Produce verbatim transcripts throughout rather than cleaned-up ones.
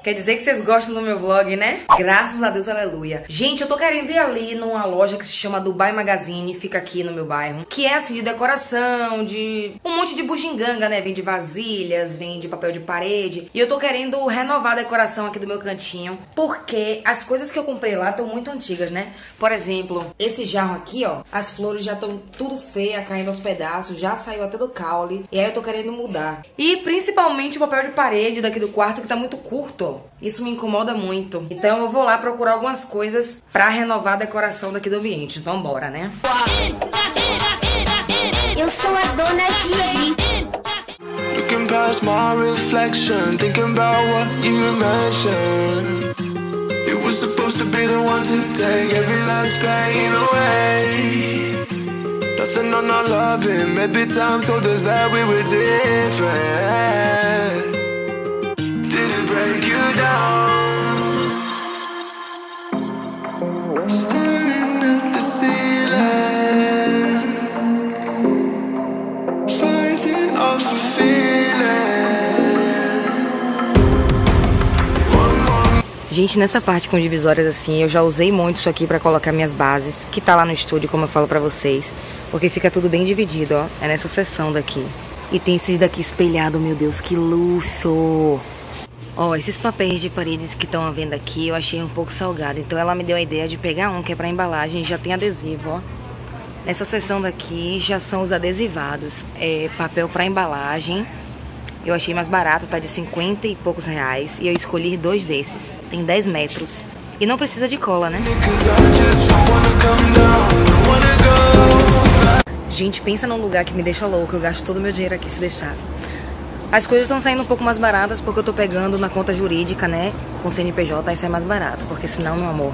Quer dizer que vocês gostam do meu vlog, né? Graças a Deus, aleluia. Gente, eu tô querendo ir ali numa loja que se chama Dubai Magazine, fica aqui no meu bairro, que é assim de decoração, de um monte de bugiganga, né? Vende vasilhas, vende papel de parede. E eu tô querendo renovar a decoração aqui do meu cantinho, porque as coisas que eu comprei lá estão muito antigas, né? Por exemplo, esse jarro aqui, ó, as flores já estão tudo feia, caindo aos pedaços, já saiu até do caule. E aí eu tô querendo mudar. E principalmente o papel de parede daqui do quarto, que tá muito curto. Isso me incomoda muito. Então eu vou lá procurar algumas coisas pra renovar a decoração daqui do ambiente. Então bora, né? Eu sou a dona Gigi. Looking past my reflection, thinking about what you mentioned. It was supposed to be the one to take every last pain away. Nothing on our loving, maybe time told us that we were different. Did it break you down? Staring at the ceiling, fighting off a feeling. Gente, nessa parte com divisórias assim, eu já usei muito isso aqui pra colocar minhas bases, que tá lá no estúdio, como eu falo pra vocês, porque fica tudo bem dividido, ó. É nessa seção daqui. E tem esses daqui espelhado, meu Deus, que luxo! Ó, esses papéis de paredes que estão à venda aqui, eu achei um pouco salgado. Então ela me deu a ideia de pegar um que é pra embalagem e já tem adesivo, ó. Nessa seção daqui já são os adesivados. É papel pra embalagem. Eu achei mais barato, tá de cinquenta e poucos reais. E eu escolhi dois desses. Tem dez metros. E não precisa de cola, né? Gente, pensa num lugar que me deixa louco. Eu gasto todo o meu dinheiro aqui se deixar. As coisas estão saindo um pouco mais baratas porque eu tô pegando na conta jurídica, né? Com C N P J, aí sai mais barato. Porque senão, meu amor...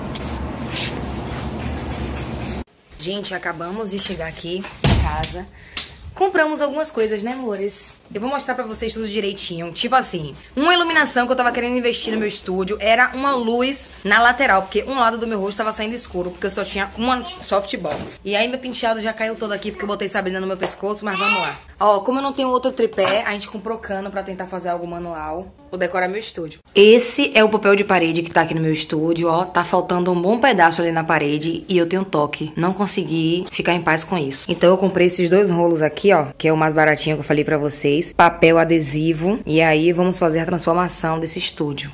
Gente, acabamos de chegar aqui em casa. Compramos algumas coisas, né, amores? Eu vou mostrar pra vocês tudo direitinho. Tipo assim, uma iluminação que eu tava querendo investir no meu estúdio era uma luz na lateral, porque um lado do meu rosto tava saindo escuro, porque eu só tinha uma softbox. E aí meu penteado já caiu todo aqui, porque eu botei Sabrina no meu pescoço, mas vamos lá. Ó, como eu não tenho outro tripé, a gente comprou cano pra tentar fazer algo manual. Vou decorar meu estúdio. Esse é o papel de parede que tá aqui no meu estúdio, ó. Tá faltando um bom pedaço ali na parede e eu tenho toque. Não consegui ficar em paz com isso. Então eu comprei esses dois rolos aqui, ó, que é o mais baratinho que eu falei pra vocês. Papel adesivo. E aí vamos fazer a transformação desse estúdio.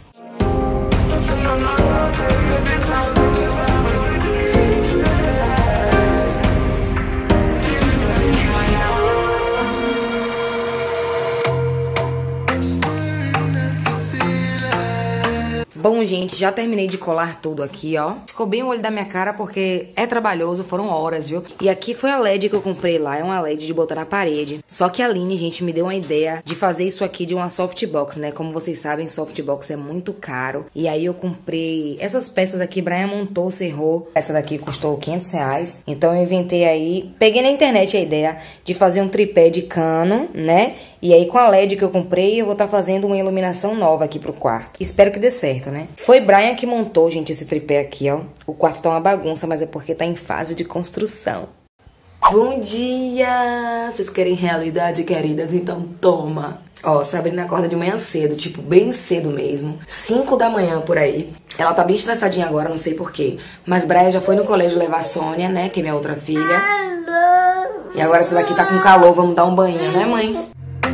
Bom, gente, já terminei de colar tudo aqui, ó. Ficou bem o olho da minha cara porque é trabalhoso, foram horas, viu? E aqui foi a L E D que eu comprei lá, é uma L E D de botar na parede. Só que a Aline, gente, me deu uma ideia de fazer isso aqui de uma softbox, né? Como vocês sabem, softbox é muito caro. E aí eu comprei essas peças aqui, Brian montou, serrou. Essa daqui custou quinhentos reais. Então eu inventei aí, peguei na internet a ideia de fazer um tripé de cano, né? E aí com a L E D que eu comprei, eu vou estar tá fazendo uma iluminação nova aqui pro quarto. Espero que dê certo, né? Foi Brian que montou, gente, esse tripé aqui, ó. O quarto tá uma bagunça, mas é porque tá em fase de construção. Bom dia! Vocês querem realidade, queridas? Então toma! Ó, Sabrina acorda de manhã cedo, tipo, bem cedo mesmo. cinco da manhã, por aí. Ela tá bem estressadinha agora, não sei porquê. Mas Brian já foi no colégio levar a Sônia, né, que é minha outra filha. E agora essa daqui tá com calor, vamos dar um banho, né, mãe?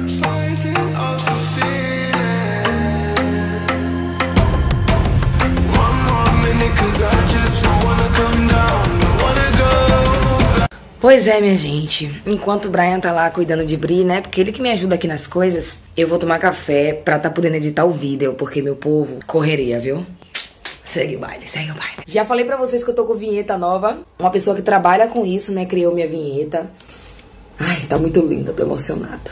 Pois é, minha gente, enquanto o Brian tá lá cuidando de Bri, né, porque ele que me ajuda aqui nas coisas, eu vou tomar café pra tá podendo editar o vídeo, porque meu povo, correria, viu? Segue o baile, segue o baile. Já falei pra vocês que eu tô com vinheta nova, uma pessoa que trabalha com isso, né, criou minha vinheta. Ai, tá muito linda, tô emocionada.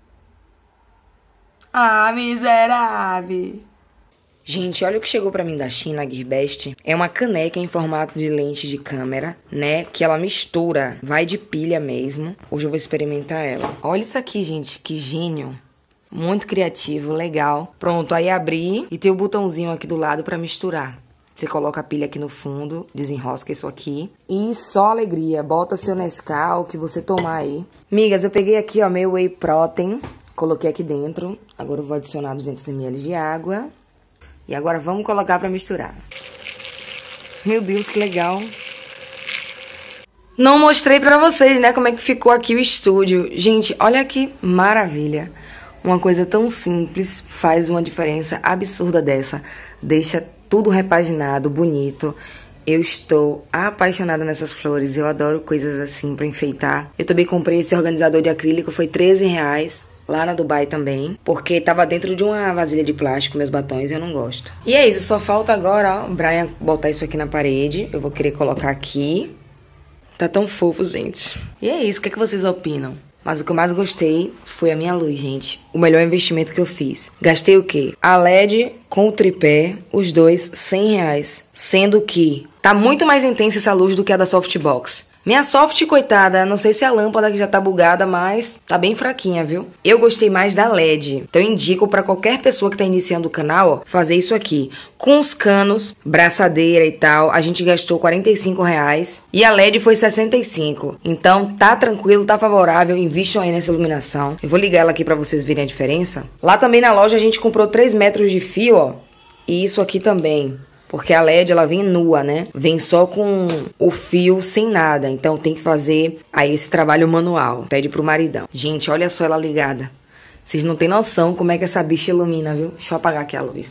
Ah, miserável! Gente, olha o que chegou pra mim da China, a Gearbest. É uma caneca em formato de lente de câmera, né? Que ela mistura, vai de pilha mesmo. Hoje eu vou experimentar ela. Olha isso aqui, gente, que gênio. Muito criativo, legal. Pronto, aí abri e tem o botãozinho aqui do lado pra misturar. Você coloca a pilha aqui no fundo, desenrosca isso aqui. E só alegria, bota seu Nescau, o que você tomar aí. Migas, eu peguei aqui, ó, meu Whey Protein. Coloquei aqui dentro. Agora eu vou adicionar duzentos mililitros de água. E agora vamos colocar pra misturar. Meu Deus, que legal. Não mostrei pra vocês, né, como é que ficou aqui o estúdio. Gente, olha que maravilha. Uma coisa tão simples faz uma diferença absurda dessa. Deixa tudo repaginado, bonito. Eu estou apaixonada nessas flores. Eu adoro coisas assim pra enfeitar. Eu também comprei esse organizador de acrílico, foi treze reais. Lá na Dubai também, porque tava dentro de uma vasilha de plástico, meus batons, e eu não gosto. E é isso, só falta agora, ó, o Brian botar isso aqui na parede. Eu vou querer colocar aqui. Tá tão fofo, gente. E é isso, o que é que vocês opinam? Mas o que eu mais gostei foi a minha luz, gente. O melhor investimento que eu fiz. Gastei o quê? A L E D com o tripé, os dois, cem reais. Sendo que tá muito mais intensa essa luz do que a da Softbox. Minha soft, coitada, não sei se a lâmpada que já tá bugada, mas tá bem fraquinha, viu? Eu gostei mais da L E D. Então eu indico pra qualquer pessoa que tá iniciando o canal, ó, fazer isso aqui. Com os canos, braçadeira e tal, a gente gastou quarenta e cinco reais. E a L E D foi sessenta e cinco. Então tá tranquilo, tá favorável, invistam aí nessa iluminação. Eu vou ligar ela aqui pra vocês verem a diferença. Lá também na loja a gente comprou três metros de fio, ó. E isso aqui também. Porque a L E D, ela vem nua, né? Vem só com o fio sem nada. Então tem que fazer aí esse trabalho manual. Pede pro maridão. Gente, olha só ela ligada. Vocês não tem noção como é que essa bicha ilumina, viu? Deixa eu apagar aqui a luz.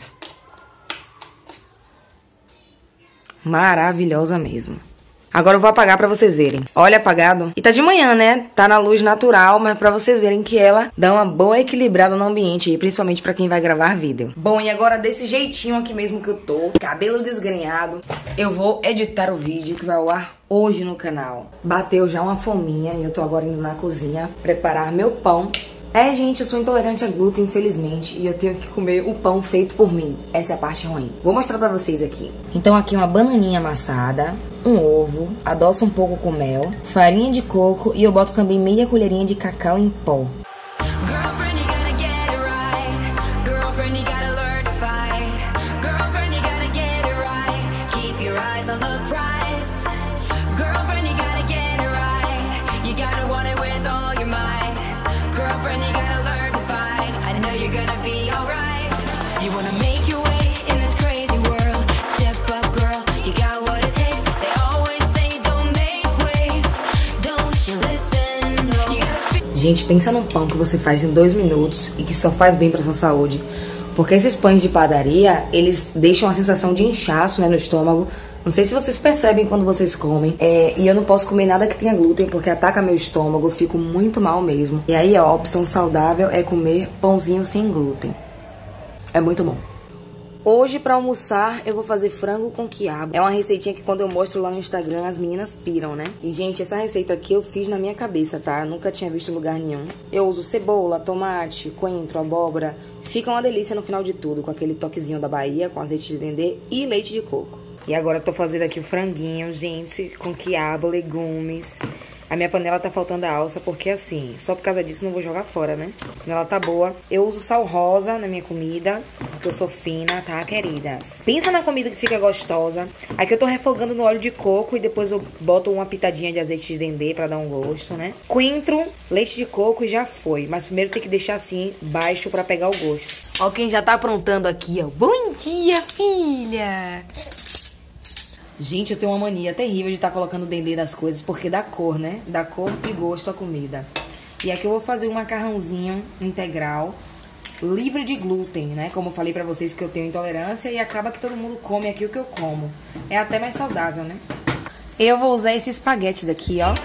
Maravilhosa mesmo. Agora eu vou apagar pra vocês verem. Olha, apagado. E tá de manhã, né? Tá na luz natural, mas pra vocês verem que ela dá uma boa equilibrada no ambiente aí, principalmente pra quem vai gravar vídeo. Bom, e agora desse jeitinho aqui mesmo que eu tô, cabelo desgrenhado, eu vou editar o vídeo que vai ao ar hoje no canal. Bateu já uma fominha e eu tô agora indo na cozinha preparar meu pão. É, gente, eu sou intolerante a glúten, infelizmente, e eu tenho que comer o pão feito por mim. Essa é a parte ruim. Vou mostrar pra vocês aqui. Então aqui uma bananinha amassada, um ovo, adoço um pouco com mel, farinha de coco e eu boto também meia colherinha de cacau em pó. Gente, pensa num pão que você faz em dois minutos e que só faz bem pra sua saúde. Porque esses pães de padaria, eles deixam a sensação de inchaço, né, no estômago. Não sei se vocês percebem quando vocês comem. É, e eu não posso comer nada que tenha glúten, porque ataca meu estômago, eu fico muito mal mesmo. E aí, ó, a opção saudável é comer pãozinho sem glúten. É muito bom. Hoje, pra almoçar, eu vou fazer frango com quiabo. É uma receitinha que quando eu mostro lá no Instagram, as meninas piram, né? E, gente, essa receita aqui eu fiz na minha cabeça, tá? Eu nunca tinha visto em lugar nenhum. Eu uso cebola, tomate, coentro, abóbora. Fica uma delícia no final de tudo, com aquele toquezinho da Bahia, com azeite de dendê e leite de coco. E agora eu tô fazendo aqui o franguinho, gente, com quiabo, legumes. A minha panela tá faltando a alça, porque assim, só por causa disso não vou jogar fora, né? A panela tá boa. Eu uso sal rosa na minha comida, porque eu sou fina, tá, queridas? Pensa na comida que fica gostosa. Aqui eu tô refogando no óleo de coco e depois eu boto uma pitadinha de azeite de dendê pra dar um gosto, né? Coentro, leite de coco e já foi. Mas primeiro tem que deixar assim, baixo pra pegar o gosto. Ó quem já tá aprontando aqui, ó. Bom dia, filha! Gente, eu tenho uma mania terrível de estar tá colocando dendê nas coisas, porque dá cor, né? Dá cor e gosto à comida. E aqui eu vou fazer um macarrãozinho integral, livre de glúten, né? Como eu falei pra vocês que eu tenho intolerância e acaba que todo mundo come aqui o que eu como. É até mais saudável, né? Eu vou usar esse espaguete daqui, ó.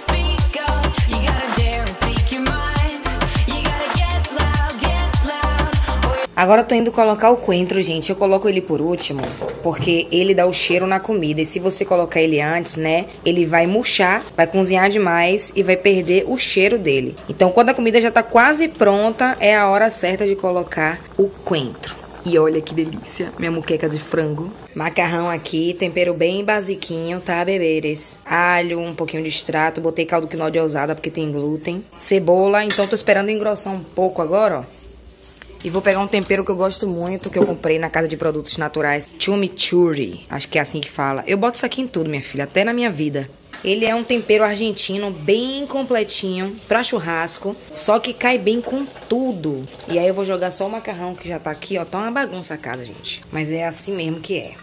Agora eu tô indo colocar o coentro, gente. Eu coloco ele por último, porque ele dá o cheiro na comida. E se você colocar ele antes, né, ele vai murchar, vai cozinhar demais e vai perder o cheiro dele. Então, quando a comida já tá quase pronta, é a hora certa de colocar o coentro. E olha que delícia, minha muqueca de frango. Macarrão aqui, tempero bem basiquinho, tá, beberes? Alho, um pouquinho de extrato, botei caldo quinoa de ousada porque tem glúten. Cebola, então tô esperando engrossar um pouco agora, ó. E vou pegar um tempero que eu gosto muito, que eu comprei na casa de produtos naturais. Chimichurri, acho que é assim que fala. Eu boto isso aqui em tudo, minha filha, até na minha vida. Ele é um tempero argentino bem completinho pra churrasco, só que cai bem com tudo. E aí eu vou jogar só o macarrão que já tá aqui, ó. Tá uma bagunça a casa, gente. Mas é assim mesmo que é.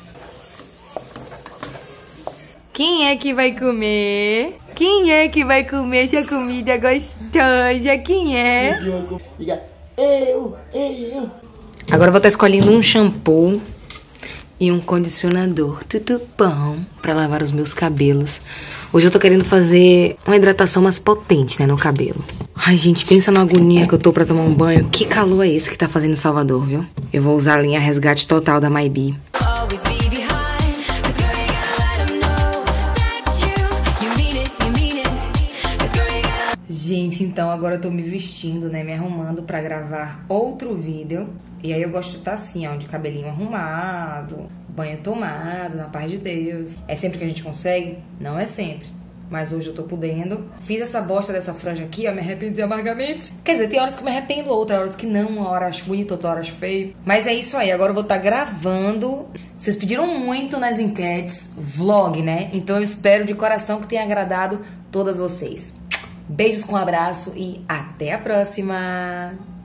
Quem é que vai comer? Quem é que vai comer essa comida gostosa? Quem é? Eu, eu. Agora eu vou estar escolhendo um shampoo e um condicionador tudo bom pra lavar os meus cabelos. Hoje eu tô querendo fazer uma hidratação mais potente, né, no cabelo. Ai, gente, pensa na agonia que eu tô pra tomar um banho. Que calor é esse que tá fazendo em Salvador, viu? Eu vou usar a linha Resgate Total da Maybe. Gente, então agora eu tô me vestindo, né, me arrumando pra gravar outro vídeo. E aí eu gosto de estar assim, ó, de cabelinho arrumado, banho tomado, na paz de Deus. É sempre que a gente consegue? Não é sempre. Mas hoje eu tô podendo. Fiz essa bosta dessa franja aqui, ó, me arrependi amargamente. Quer dizer, tem horas que eu me arrependo, outras horas que não. Uma hora acho bonito, outra hora acho feio. Mas é isso aí, agora eu vou estar gravando. Vocês pediram muito nas enquetes, vlog, né? Então eu espero de coração que tenha agradado todas vocês. Beijos com abraço e até a próxima!